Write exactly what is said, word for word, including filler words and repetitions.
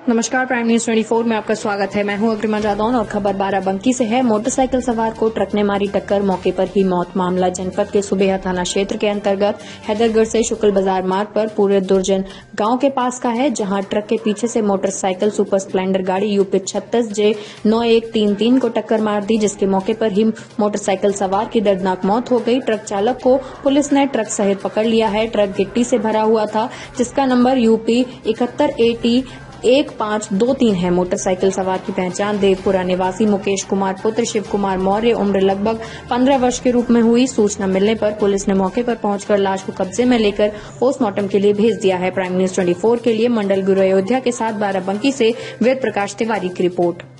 नमस्कार, prime news चौबीस में आपका स्वागत है। मैं हूं अग्रिमा जादौन और खबर बाराबंकी से है। मोटरसाइकिल सवार को ट्रक ने मारी टक्कर, मौके पर ही मौत। मामला जनपद के सुबेहा थाना क्षेत्र के अंतर्गत हैदरगढ़ से शुक्ल बाजार मार्ग पर पूरे दुर्जन गांव के पास का है, जहां ट्रक के पीछे से मोटरसाइकिल सुपर स्प्लेंडर गाड़ी यूपी छत्तीस जे नौ एक तीन तीन को टक्कर मार दी, जिसके मौके पर ही मोटरसाइकिल सवार की दर्दनाक मौत हो गई। ट्रक चालक को पुलिस ने ट्रक सहित पकड़ लिया है। ट्रक गिट्टी से भरा हुआ था, जिसका नंबर यूपी इकहत्तर ए टी एक पाँच दो तीन है। मोटरसाइकिल सवार की पहचान देवपुरा निवासी मुकेश कुमार पुत्र शिव कुमार मौर्य उम्र लगभग पंद्रह वर्ष के रूप में हुई। सूचना मिलने पर पुलिस ने मौके पर पहुंचकर लाश को कब्जे में लेकर पोस्टमार्टम के लिए भेज दिया है। प्राइम न्यूज चौबीस के लिए मंडल ब्यूरो अयोध्या के साथ बाराबंकी से वेद प्रकाश तिवारी की रिपोर्ट।